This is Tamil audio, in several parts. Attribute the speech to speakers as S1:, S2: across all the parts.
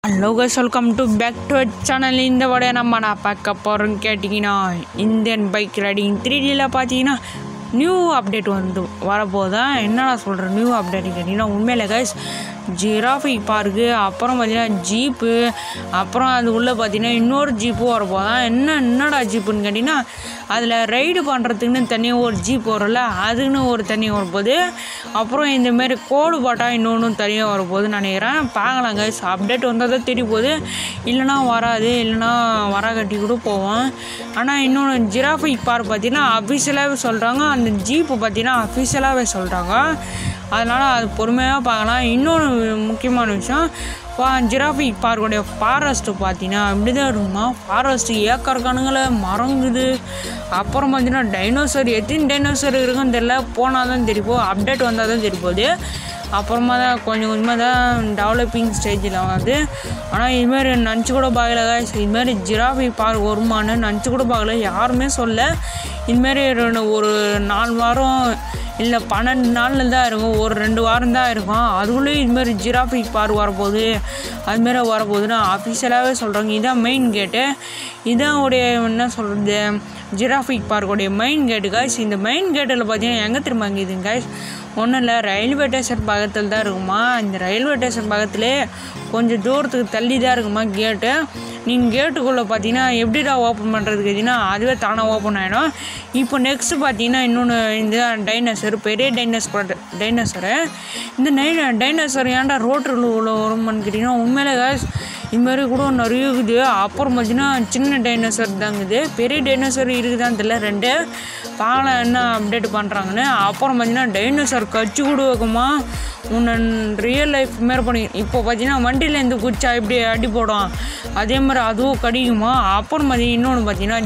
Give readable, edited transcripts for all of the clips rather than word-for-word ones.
S1: Hello guys, welcome to back to our channel. இந்த வீடியோ நம்ம நான் பார்க்க போகிறோன்னு கேட்டிங்கன்னா இந்தியன் பைக் ரைடிங் 3Dயில் பார்த்தீங்கன்னா நியூ அப்டேட் வந்து வரப்போதான். என்னடா சொல்கிறேன் நியூ அப்டேட் கேட்டிங்கன்னா உண்மையில கைஸ் ஜிராஃபிக் பார்க்கு அப்புறம் பார்த்தீங்கன்னா ஜீப்பு அப்புறம் அது உள்ளே பார்த்தீங்கன்னா இன்னொரு ஜீப்பும் வரப்போதான். என்னடா ஜீப்புன்னு கேட்டிங்கன்னா அதில் ரைடு பண்ணுறதுக்குன்னு தனியாக ஒரு ஜீப் வரும்ல, அதுக்குன்னு ஒரு தனியாக வரப்போகுது. அப்புறம் இந்தமாரி கோடு பாட்டா இன்னொன்று தனியாக வரப்போகுதுன்னு நினைக்கிறேன். பார்க்கலாம் கைஸ், அப்டேட் வந்தால் தான் தெரிய போகுது, இல்லைனா வராது, இல்லைனா கட்டி கூட போவோம். ஆனால் இன்னொன்று ஜிராஃபிக் பார்க் பார்த்தீங்கன்னா அஃபிஷியலாகவே சொல்கிறாங்க, அந்த ஜீப்பு பார்த்தீங்கன்னா அஃபிஷியலாகவே சொல்கிறாங்க. அதனால் அது பொறுமையாக பார்க்கலாம். இன்னொன்று முக்கியமான விஷயம், ஜிராஃபிக் பார்க்குடைய ஃபாரஸ்ட்டு பார்த்தீங்கன்னா இப்படி தான் இருக்குமா, ஃபாரஸ்ட்டு ஏக்கருக்கானுங்கள மரங்குது. அப்புறம் பார்த்தீங்கன்னா டைனோசர், எத்தனை டைனோசர் இருக்குன்னு தெரியல, போனால் தான் தெரியும், அப்டேட் வந்தால் தான் தெரிய போகுது. அப்புறமா தான் கொஞ்சம் கொஞ்சமாக தான் டெவலப்பிங் ஸ்டேஜில் வந்து. ஆனால் இதுமாரி நினச்சி கூட பார்க்கல guys, இதுமாரி ஜிராஃபிக் பார்க் வருமானு நினச்சி கூட பார்க்கல, யாருமே சொல்ல. இதுமாரி ஒரு 4 வாரம் இல்லை 12 நாளில் தான் இருக்கும், ஒரு 2 வாரம் தான் இருக்கும். அதுக்குள்ளேயும் இதுமாரி ஜிராஃபிக் பார்க் வரப்போகுது, அதுமாரி வரப்போகுதுன்னா அஃபிஷியலாகவே சொல்கிறாங்க. இதுதான் மெயின் கேட்டு, இதான் உடைய என்ன சொல்கிறது ஜிராஃபிக் பார்க்குடைய மெயின் கேட்டு காய்ஸ். இந்த மெயின் கேட்டில் பார்த்தீங்கன்னா எங்கே திரும்ப இங்குதுங்க காய்ஸ், ஒன்றும் இல்லை, ரயில்வே ஸ்டேஷன் பக்கத்தில் தான் இருக்குமா. இந்த ரயில்வே ஸ்டேஷன் பக்கத்துலேயே கொஞ்சம் தூரத்துக்கு தள்ளி தான் இருக்குமா கேட்டு. நீங்கள் கேட்டுக்குள்ளே பார்த்தீங்கன்னா எப்படிடா ஓப்பன் பண்ணுறது கேட்டிங்கன்னா அதுவே தானாக ஓப்பன் ஆகிடும். இப்போ நெக்ஸ்ட்டு பார்த்தீங்கன்னா இன்னொன்று இந்த டைனோசர், பெரிய டைனோசரு. இந்த டைனோசர் ஏன்டா ரோட்டில் வருமானு கேட்டிங்கன்னா உண்மையிலே காய்ஸ் இதுமாரி கூட நிறைய இருக்குது. அப்புறம் பார்த்தீங்கன்னா சின்ன டைனோசர் தாங்குது, பெரிய டைனோசர் இருக்குதான்னு தெரியல, 2 பார்க்கலாம் என்ன அப்டேட் பண்ணுறாங்கன்னு. அப்புறம் பார்த்தீங்கன்னா டைனோசர் கட்சி கூட வைக்குமா, உன்னை ரியல் லைஃப் மாரி பண்ணி. இப்போ பார்த்தீங்கன்னா வண்டியிலேருந்து குச்சா இப்படி அடி போடும், அதே மாதிரி அதுவும் கடிக்குமா. அப்புறம் பார்த்தீங்கன்னா இன்னொன்று பார்த்தீங்கன்னா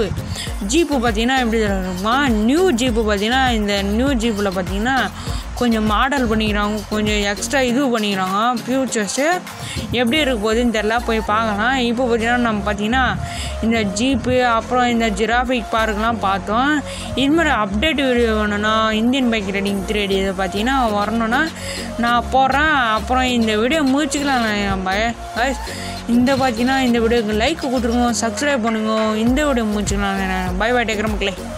S1: ஜீப்பு பார்த்தீங்கன்னா எப்படி இருக்குமா, நியூ ஜீப்பு பார்த்தீங்கன்னா இந்த நியூ ஜீப்பில் பார்த்தீங்கன்னா கொஞ்சம் மாடல் பண்ணிக்கிறாங்க, கொஞ்சம் எக்ஸ்ட்ரா இது பண்ணிக்கிறாங்க ஃபியூச்சர்ஸு. எப்படி இருக்க போகுதுன்னு தெரில, போய் பார்க்கலாம். இப்போ பார்த்தீங்கன்னா நம்ம பார்த்தீங்கன்னா இந்த ஜீப்பு அப்புறம் இந்த ஜிராஃபிக் பார்க்கெலாம் பார்த்தோம். இதுமாதிரி அப்டேட் வீடியோ வேணும்னா இந்தியன் பைக் ரைடிங் 3D இதை பார்த்தீங்கன்னா வரணுன்னா நான் போடுறேன். அப்புறம் இந்த வீடியோ முடிச்சுக்கலாம் கைஸ். இந்த பார்த்தீங்கன்னா இந்த வீடியோக்கு லைக் கொடுத்துருங்க, சப்ஸ்கிரைப் பண்ணுங்க. இந்த வீடியோ முடிச்சுக்கலாம். பை டேக்கிற மக்களே.